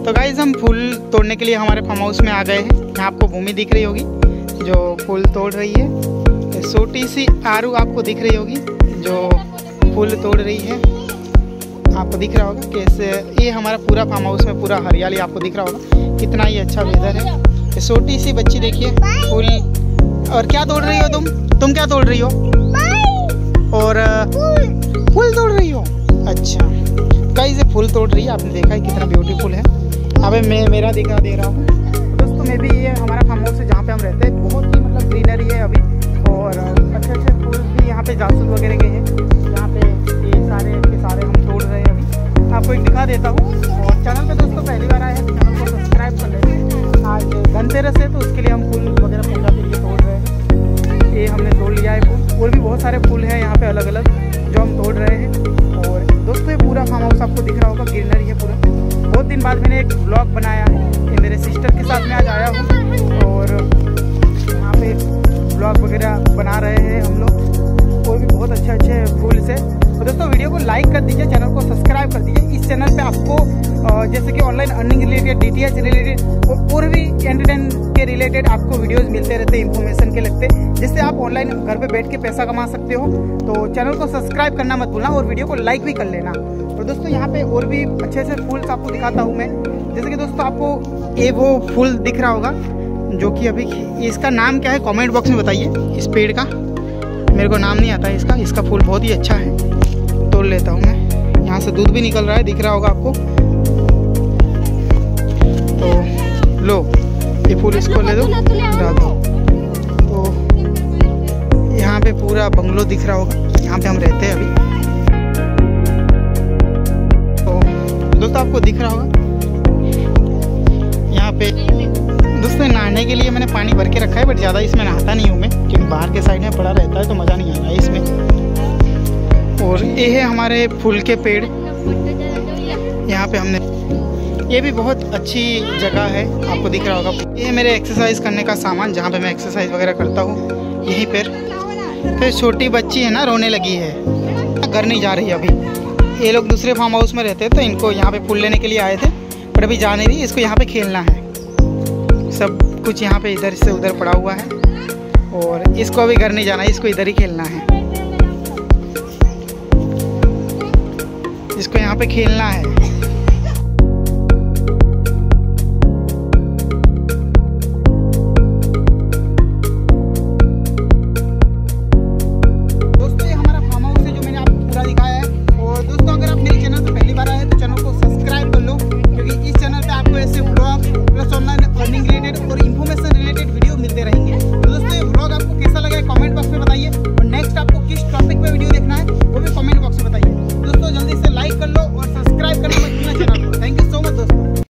तो गाइस हम फूल तोड़ने के लिए हमारे फार्म हाउस में आ गए हैं। यहाँ आपको भूमि दिख रही होगी जो फूल तोड़ रही है। छोटी सी आरू आपको दिख रही होगी जो फूल तोड़ रही है। आपको दिख रहा होगा कैसे ये हमारा पूरा फार्म हाउस में पूरा हरियाली आपको दिख रहा होगा, कितना ही अच्छा वेदर है। ये छोटी सी बच्ची देखिए फूल। और क्या तोड़ रही हो तुम क्या तोड़ रही हो? और फूल तोड़ रही हो? अच्छा गाइस ये फूल तोड़ रही है, आपने देखा है कितना ब्यूटीफुल है। अबे मैं मेरा दिखा दे रहा हूँ दोस्तों। मैं भी ये हमारा फार्म हाउस है जहाँ पे हम रहते हैं, बहुत ही मतलब ग्रीनरी है अभी और अच्छे अच्छे फूल भी यहाँ पे जासूस वगैरह के हैं। यहाँ पे ये सारे के सारे हम तोड़ रहे हैं। अभी आपको एक दिखा देता हूँ। और चैनल पे दोस्तों पहली बार आए हैं तो चैनल को सब्सक्राइब कर लेते हैं। आज धनतेरस है तो उसके लिए हम फूल वगैरह पूजा के लिए तोड़ रहे हैं। ये हमने तोड़ लिया है फूल। और भी बहुत सारे फूल हैं यहाँ पे अलग अलग जो हम तोड़ रहे हैं। और दोस्तों ये पूरा फार्म हाउस आपको दिख रहा होगा, ग्रीनरी है पूरा। बहुत दिन बाद मैंने एक ब्लॉग बनाया है, ये मेरे सिस्टर के साथ में आज आया हूँ और यहाँ पे ब्लॉग वगैरह बना रहे हैं हम लोग। और भी बहुत अच्छे अच्छे फूल से। तो दोस्तों वीडियो को लाइक कर दीजिए, चैनल को सब्सक्राइब कर दीजिए। इस चैनल पे आपको जैसे कि online earning related, DTH related और भी एंटरटेन के रिलेटेड आपको वीडियोस मिलते रहते हैं, इन्फॉर्मेशन के लगते, जिससे आप ऑनलाइन घर पे बैठ के पैसा कमा सकते हो। तो चैनल को सब्सक्राइब करना मत भूलना और वीडियो को लाइक भी कर लेना। और दोस्तों यहाँ पे और भी अच्छे अच्छे फूल्स आपको दिखाता हूँ मैं। जैसे कि दोस्तों आपको ये वो फूल दिख रहा होगा जो कि अभी इसका नाम क्या है कमेंट बॉक्स में बताइए। इस पेड़ का मेरे को नाम नहीं आता है इसका फूल बहुत ही अच्छा है, तोड़ लेता हूँ मैं। यहाँ से दूध भी निकल रहा है, दिख रहा होगा आपको। तो लो ये फूल इसको ले दो, डाल दो। तो यहाँ पे पूरा बंगलो दिख रहा होगा, यहाँ पे हम रहते हैं अभी। तो दोस्तों आपको दिख रहा होगा यहाँ पे दोस्तों नहाने के लिए मैंने पानी भर के रखा है, बट ज़्यादा इसमें नहाता नहीं हूँ मैं, क्योंकि बाहर के साइड में पड़ा रहता है तो मज़ा नहीं आता है इसमें। और ये है हमारे फूल के पेड़। यहाँ पे हमने ये भी बहुत अच्छी जगह है, आपको दिख रहा होगा। ये है मेरे एक्सरसाइज करने का सामान, जहाँ पे मैं एक्सरसाइज वगैरह करता हूँ यहीं पर। फिर छोटी बच्ची है ना, रोने लगी है, घर नहीं जा रही अभी। ये लोग दूसरे फार्म हाउस में रहते हैं तो इनको यहाँ पे फूल लेने के लिए आए थे, पर अभी जा नहीं रही। इसको यहाँ पे खेलना है, सब कुछ यहाँ पे इधर से उधर पड़ा हुआ है और इसको अभी घर नहीं जाना है, इसको इधर ही खेलना है। इसको यहाँ पे खेलना है।